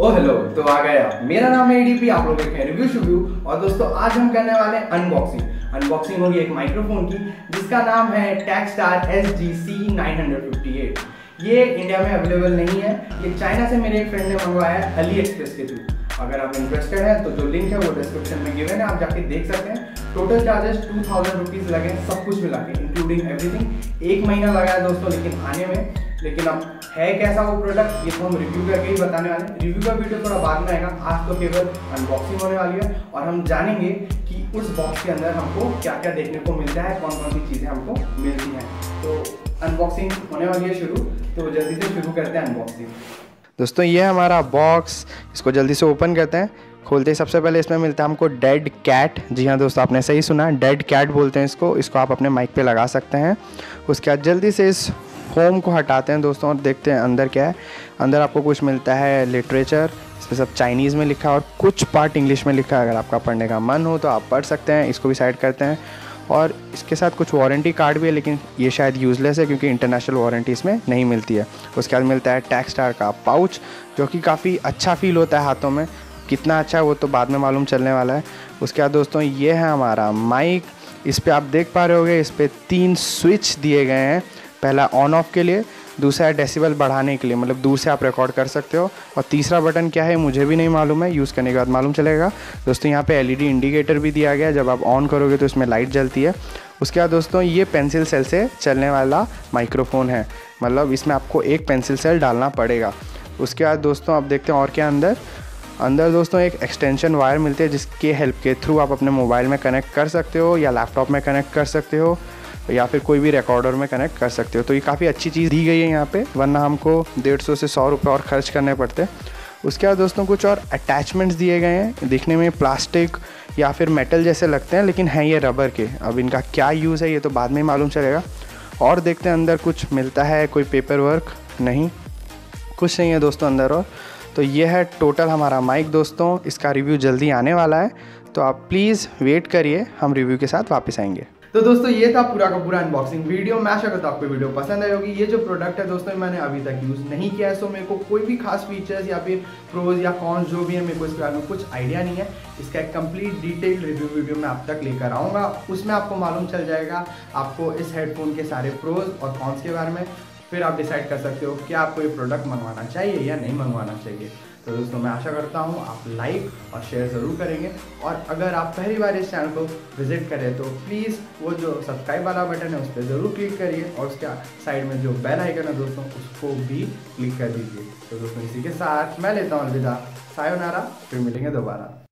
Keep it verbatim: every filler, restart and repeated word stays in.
ओ hello, तो आ गए आप। मेरा नाम है एडीपी, आप लोग देख रहे हैं रिव्यू शुव्यू। और दोस्तों आज हम करने वाले हैं अनबॉक्सिंग। अनबॉक्सिंग होगी एक माइक्रोफोन की जिसका नाम है टेक्स्टार S G C nine fifty eight. ये इंडिया में अवेलेबल नहीं है, ये चाइना से मेरे एक फ्रेंड ने मंगवाया है अली एक्सप्रेस के थ्रू। अगर आप इंटरेस्टेड हैं तो जो लिंक है वो डिस्क्रिप्शन में गिवन है, आप जाके देख सकते हैं। Total charges two thousand rupees लगे, सब कुछ मिला के इंक्लूडिंग एवरीथिंग। एक महीना लगा है दोस्तों लेकिन आने में। लेकिन अब है कैसा वो प्रोडक्ट, ये तो हम रिव्यू करके ही बताने वाले हैं। रिव्यू का वीडियो थोड़ा बाद में आएगा, आज तो केवल अनबॉक्सिंग होने वाली है और हम जानेंगे कि उस बॉक्स के अंदर हमको क्या क्या देखने को मिलता है, कौन कौन सी चीज़ें हमको मिलती हैं। तो अनबॉक्सिंग होने वाली है शुरू, तो जल्दी से शुरू करते हैं अनबॉक्सिंग। दोस्तों ये हमारा बॉक्स, इसको जल्दी से ओपन करते हैं। खोलते ही सबसे पहले इसमें मिलता है हमको डेड कैट। जी हाँ दोस्तों, आपने सही सुना, डेड कैट बोलते हैं इसको। इसको आप अपने माइक पे लगा सकते हैं। उसके बाद जल्दी से इस फोम को हटाते हैं दोस्तों और देखते हैं अंदर क्या है। अंदर आपको कुछ मिलता है लिटरेचर, इसमें सब चाइनीज़ में लिखा है और कुछ पार्ट इंग्लिश में लिखा है। अगर आपका पढ़ने का मन हो तो आप पढ़ सकते हैं। इसको भी साइड करते हैं। और इसके साथ कुछ वारंटी कार्ड भी है, लेकिन ये शायद यूज़लेस है क्योंकि इंटरनेशनल वारंटी इसमें नहीं मिलती है। उसके बाद मिलता है टेक्स्टार का पाउच, जो कि काफ़ी अच्छा फील होता है हाथों में। कितना अच्छा है वो तो बाद में मालूम चलने वाला है। उसके बाद दोस्तों ये है हमारा माइक। इस पर आप देख पा रहे होगे, इस पर तीन स्विच दिए गए हैं। पहला ऑन ऑफ के लिए, दूसरा है डेसिबल बढ़ाने के लिए, मतलब दूर से आप रिकॉर्ड कर सकते हो। और तीसरा बटन क्या है मुझे भी नहीं मालूम है, यूज़ करने के बाद मालूम चलेगा। दोस्तों यहाँ पे एलईडी इंडिकेटर भी दिया गया है, जब आप ऑन करोगे तो इसमें लाइट जलती है। उसके बाद दोस्तों ये पेंसिल सेल से चलने वाला माइक्रोफोन है, मतलब इसमें आपको एक पेंसिल सेल डालना पड़ेगा। उसके बाद दोस्तों आप देखते हैं और क्या अंदर अंदर दोस्तों एक एक्सटेंशन वायर मिलती है, जिसके हेल्प के थ्रू आप अपने मोबाइल में कनेक्ट कर सकते हो या लैपटॉप में कनेक्ट कर सकते हो या फिर कोई भी रिकॉर्डर में कनेक्ट कर सकते हो। तो ये काफ़ी अच्छी चीज़ दी गई है यहाँ पे, वरना हमको डेढ़ सौ से सौ रुपये और खर्च करने पड़ते। उसके बाद दोस्तों कुछ और अटैचमेंट्स दिए गए हैं, दिखने में प्लास्टिक या फिर मेटल जैसे लगते हैं, लेकिन हैं ये रबर के। अब इनका क्या यूज़ है ये तो बाद में मालूम चलेगा। और देखते हैं अंदर कुछ मिलता है, कोई पेपर वर्क नहीं, कुछ नहीं है दोस्तों अंदर। और तो ये है टोटल हमारा माइक दोस्तों। इसका रिव्यू जल्दी आने वाला है, तो आप प्लीज़ वेट करिए, हम रिव्यू के साथ वापस आएंगे। तो दोस्तों ये था पूरा का पूरा अनबॉक्सिंग वीडियो। मैं आशा करता हूँ आपको वीडियो पसंद आई होगी। ये जो प्रोडक्ट है दोस्तों मैंने अभी तक यूज़ नहीं किया है, सो मेरे को कोई भी खास फीचर्स या फिर प्रोज या कॉन्स जो भी है मेरे को इसके बारे में कुछ आइडिया नहीं है। इसका एक कंप्लीट डिटेल रिव्यू वीडियो मैं आप तक लेकर आऊँगा, उसमें आपको मालूम चल जाएगा आपको इस हेडफोन के सारे प्रोज और कॉन्स के बारे में। फिर आप डिसाइड कर सकते हो कि आपको ये प्रोडक्ट मंगवाना चाहिए या नहीं मंगवाना चाहिए। तो दोस्तों मैं आशा करता हूँ आप लाइक और शेयर ज़रूर करेंगे। और अगर आप पहली बार इस चैनल को विजिट करें तो प्लीज़ वो जो सब्सक्राइब वाला बटन है उस पर ज़रूर क्लिक करिए और उसके साइड में जो बेल आइकन है दोस्तों उसको भी क्लिक कर दीजिए। तो दोस्तों इसी के साथ मैं लेता हूँ अलविदा, सायोनारा, फिर मिलेंगे दोबारा।